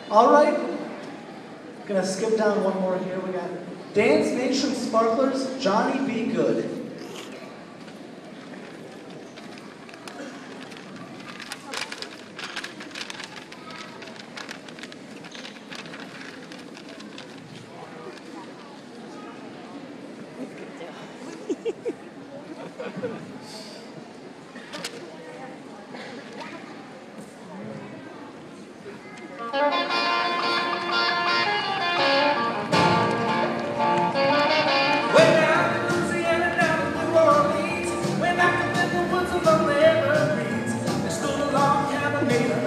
All right, gonna skip down one more here. We got Dance Nation Sparklers, Johnny B. Good. When I can live the woods along the evergreens, there stood a log cabin made of